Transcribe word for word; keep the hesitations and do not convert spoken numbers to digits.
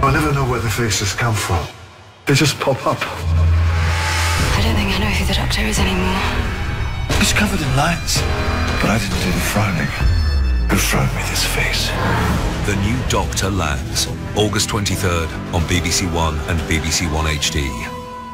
I never know where the faces come from. They just pop up. I don't think I know who the Doctor is anymore. He's covered in lines. But I didn't do the frowning. Who thrown me this face? The New Doctor lands August twenty-third on B B C One and B B C One H D.